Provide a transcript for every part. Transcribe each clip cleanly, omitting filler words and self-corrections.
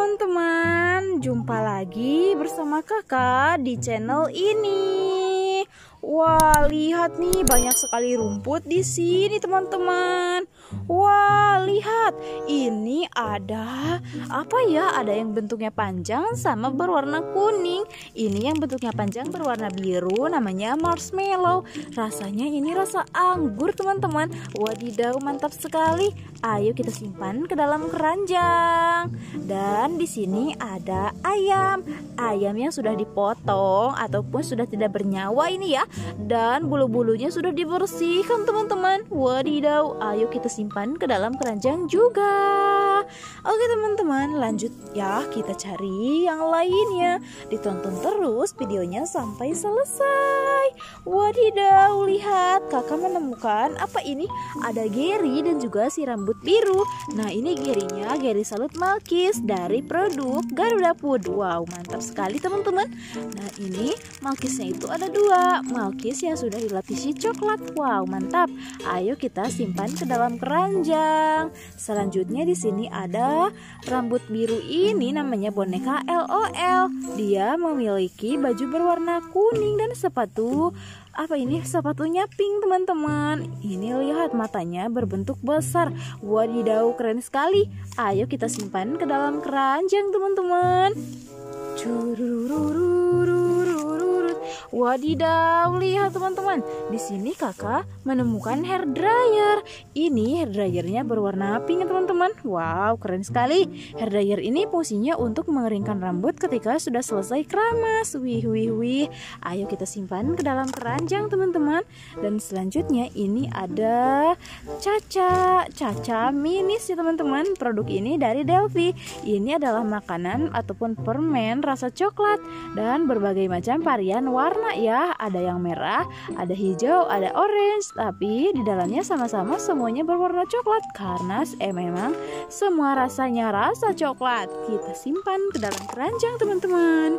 teman-teman, jumpa lagi bersama kakak di channel ini. Wah, lihat nih, banyak sekali rumput di sini teman-teman. Wah, lihat, ini ada apa ya? Ada yang bentuknya panjang sama berwarna kuning. Ini yang bentuknya panjang berwarna biru, namanya marshmallow. Rasanya ini rasa anggur teman-teman. Wadidaw, mantap sekali. Ayo kita simpan ke dalam keranjang. Dan di sini ada ayam. Ayam yang sudah dipotong ataupun sudah tidak bernyawa ini ya. Dan bulu-bulunya sudah dibersihkan teman-teman. Wadidaw, ayo kita simpan ke dalam keranjang juga. Oke teman-teman, lanjut ya, kita cari yang lainnya. Ditonton terus videonya sampai selesai. Wadidaw, lihat, kakak menemukan apa ini? Ada Gary dan juga si rambut biru. Nah, ini Gary-nya, Gary Salut Malkis dari produk Garuda Food. Wow, mantap sekali teman-teman. Nah, ini Malkisnya itu ada dua. Malkis yang sudah dilapisi coklat. Wow, mantap. Ayo kita simpan ke dalam keranjang. Selanjutnya di sini ada rambut biru, ini namanya boneka LOL. Dia memiliki baju berwarna kuning dan sepatu apa ini, sepatunya pink teman-teman. Ini lihat, matanya berbentuk besar. Wadidaw, keren sekali. Ayo kita simpan ke dalam keranjang teman-teman. Wadidaw, lihat teman-teman. Di sini kakak menemukan hair dryer. Ini hair dryernya berwarna pink teman-teman. Wow, keren sekali. Hair dryer ini fungsinya untuk mengeringkan rambut ketika sudah selesai keramas. Wih. Ayo kita simpan ke dalam keranjang teman-teman. Dan selanjutnya ini ada Caca minis ya teman-teman. Produk ini dari Delphi. Ini adalah makanan ataupun permen rasa coklat dan berbagai macam varian warna ya. Ada yang merah, ada hijau, ada orange, tapi di dalamnya sama-sama semuanya berwarna coklat karena memang semua rasanya rasa coklat. Kita simpan ke dalam keranjang teman-teman.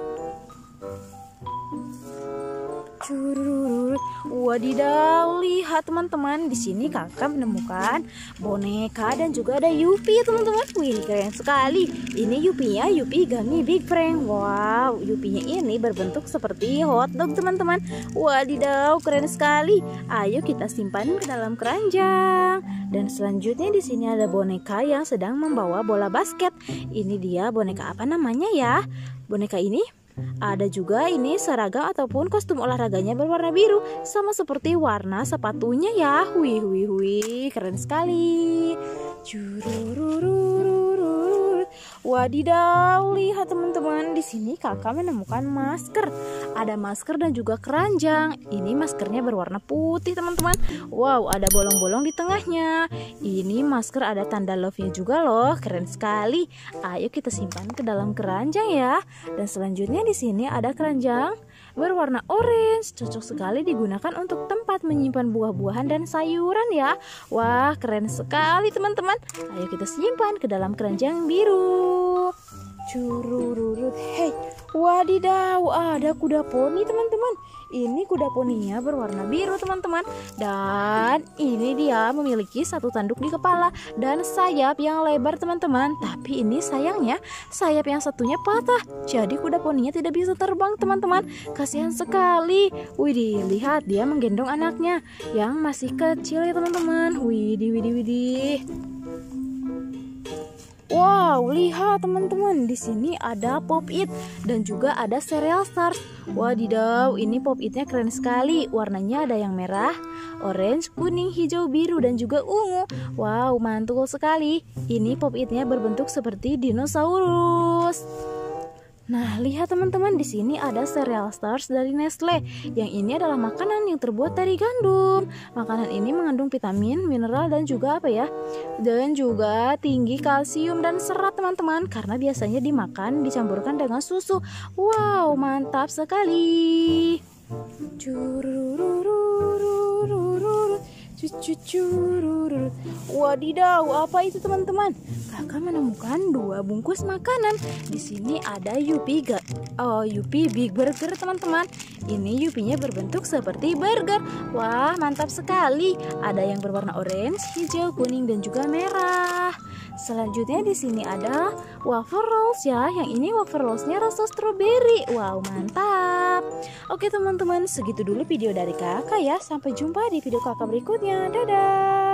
Wadidaw, lihat teman-teman, di sini kakak menemukan boneka dan juga ada Yupi teman-teman. Wih, keren sekali. Ini Yupinya Yupi Gummy Big Prank. Wow, Yupinya ini berbentuk seperti hotdog teman-teman. Wadidaw, keren sekali. Ayo kita simpan ke dalam keranjang. Dan selanjutnya di sini ada boneka yang sedang membawa bola basket. Ini dia boneka apa namanya ya? Boneka ini ada juga ini seragam ataupun kostum olahraganya berwarna biru, sama seperti warna sepatunya ya. Wih, keren sekali. Wadidaw, lihat teman-teman, di sini kakak menemukan masker. Ada masker dan juga keranjang. Ini maskernya berwarna putih teman-teman. Wow, ada bolong-bolong di tengahnya. Ini masker ada tanda love-nya juga loh. Keren sekali. Ayo kita simpan ke dalam keranjang ya. Dan selanjutnya di sini ada keranjang berwarna orange. Cocok sekali digunakan untuk tempat menyimpan buah-buahan dan sayuran ya. Wah, keren sekali teman-teman. Ayo kita simpan ke dalam keranjang biru. Hey, wadidaw, ada kuda poni teman-teman. Ini kuda poninya berwarna biru teman-teman. Dan ini dia memiliki satu tanduk di kepala dan sayap yang lebar teman-teman. Tapi ini sayangnya sayap yang satunya patah. Jadi kuda poninya tidak bisa terbang teman-teman. Kasihan sekali. Widih, lihat, dia menggendong anaknya yang masih kecil ya teman-teman. Widih. Wow, lihat teman-teman, di sini ada Pop It dan juga ada Cereal Stars. Wadidaw, ini Pop It-nya keren sekali. Warnanya ada yang merah, orange, kuning, hijau, biru dan juga ungu. Wow, mantul sekali. Ini Pop It-nya berbentuk seperti dinosaurus. Nah, lihat teman-teman, di sini ada Cereal Stars dari Nestle. Yang ini adalah makanan yang terbuat dari gandum. Makanan ini mengandung vitamin, mineral dan juga apa ya? Dan juga tinggi kalsium dan serat teman-teman, karena biasanya dimakan dicampurkan dengan susu. Wow, mantap sekali. Wadidaw, apa itu teman-teman? Kakak menemukan dua bungkus makanan. Di sini ada Yupi Big Burger teman-teman. Ini Yupinya berbentuk seperti burger. Wah, mantap sekali. Ada yang berwarna orange, hijau, kuning dan juga merah. Selanjutnya di sini ada wafer rolls ya. Yang ini wafer rollsnya rasa stroberi. Wow, mantap. Oke teman-teman, segitu dulu video dari kakak ya. Sampai jumpa di video kakak berikutnya. Dadah.